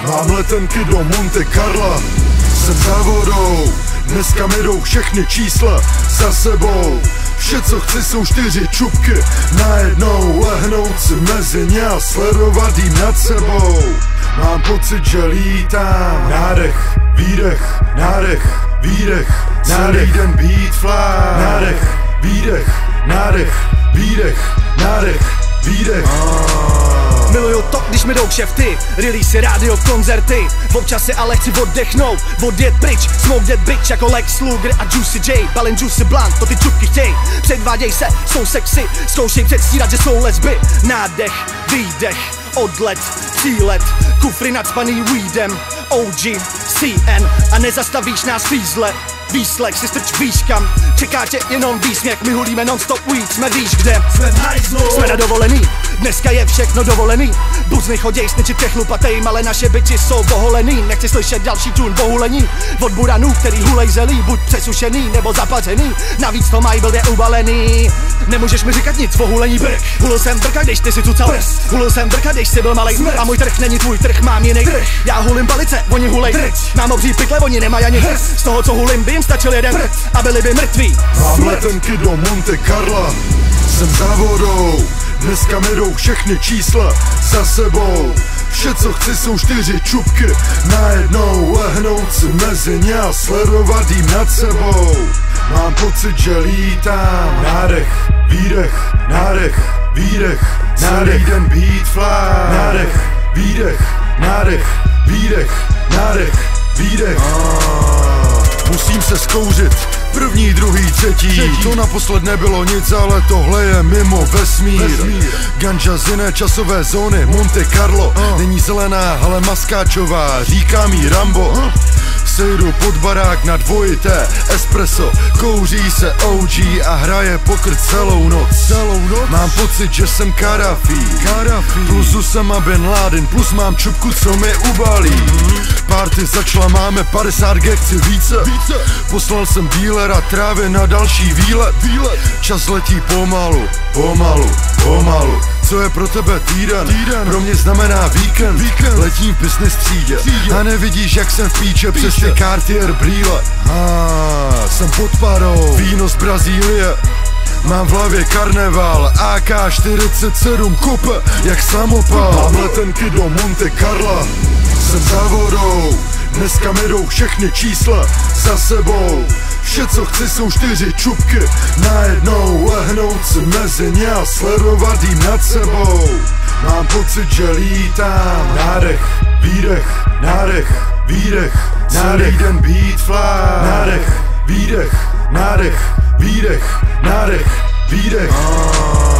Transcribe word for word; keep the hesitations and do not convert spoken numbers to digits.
Mám letenky do Monte Carla, jsem za vodou, dneska mi jdou všechny čísla za sebou. Vše co chci jsou čtyři čupky, najednou lehnout si mezi ně a sledovat jím nad sebou. Mám pocit, že lítám, nádech, výdech, nádech, výdech, celý den beat fly, nádech, výdech, nádech, výdech, nádech, výdech. Miluju to, když mi jdou kšefty, release, rádio, koncerty. Občas si ale chci oddechnout, odjet pryč, smoke that bitch jako Lex Luger a Juicy J. Balin Juicy Blunt, to ty čupky chtěj. Předváděj se, jsou sexy, zkoušej předstírat, že jsou lesby. Nádech, výdech, odlet, přílet, kufry nadspaný weedem, O G, C N a nezastavíš nás fízle. Výslech si strč víš kam, čeká tě jenom výsměch, my hulíme non-stop weed, jsme víš kde. Jsme v hajzlu, jsme na dovolený, dneska je všechno dovolený. Buzny choděj sničit těch chlupatejm, ale naše biči jsou poholený. Nechci slyšet další tune bohulení od buranů, který hulej zelí, buď přesušený nebo zapařený. Navíc to mají blbě ubalený. Nemůžeš mi říkat nic o hulení brk. Hulil jsem brka, když ty si cucal prs. Hulil jsem brka, když si byl malej smrt. A můj trh není tvůj trh, mám jiný trh. Já hulím palice, oni hulej trč. Mám obří pikle, oni nemají ani hrc. Z toho co hulím by jim stačil jeden prd a byli by mrtví. Mám letenky do Monte Carla, jsem za vodou, dneska mi jdou všechny čísla za sebou. Vše co chci jsou čtyři čupky, najednou lehnout si mezi ně a sledovat jím nad sebou. Mám pocit, že lítám, nádech, výdech, nádech, výdech, celý den beat fly, nádech, výdech, nádech, výdech, nádech, výdech. Musím se zkouřit, první, druhý, třetí, třetí. To naposled nebylo nic, ale tohle je mimo vesmír, vesmír. Ganja z jiné časové zóny, Monte Carlo uh. Není zelená, ale maskáčová, říká mi Rambo uh. Sejdu pod barák na dvojité espresso, kouří se O G a hraje pokr celou noc. Celou noc? Mám pocit, že jsem Karafi, Karafi. Plus Usama Bin Laden, plus mám čupku, co mi ubalí. mm-hmm. Party začala, máme padesát gek, chci více. více Poslal jsem dílera trávy na další výlet. výlet Čas letí pomalu, pomalu, pomalu. Co je pro tebe týden, týden. Pro mě znamená víkend, víkend. Letím v business třídě, třídě a nevidíš jak jsem v píče, píče. Přes ty Cartier brýle. ah, Jsem pod parou, víno z Brazílie. Mám v hlavě karneval, A K čtyřicet sedm kope jak samopal. Mám letenky do Monte Carla, jsem za vodou, dneska mi jdou všechny čísla za sebou. Vše co chci jsou čtyři čupky, najednou lehnout si mezi ně a sledovat jím nad sebou. Mám pocit, že lítám, nádech, výdech, nádech, výdech, celý den beat fly, nádech, výdech, nádech, výdech, nádech, výdech.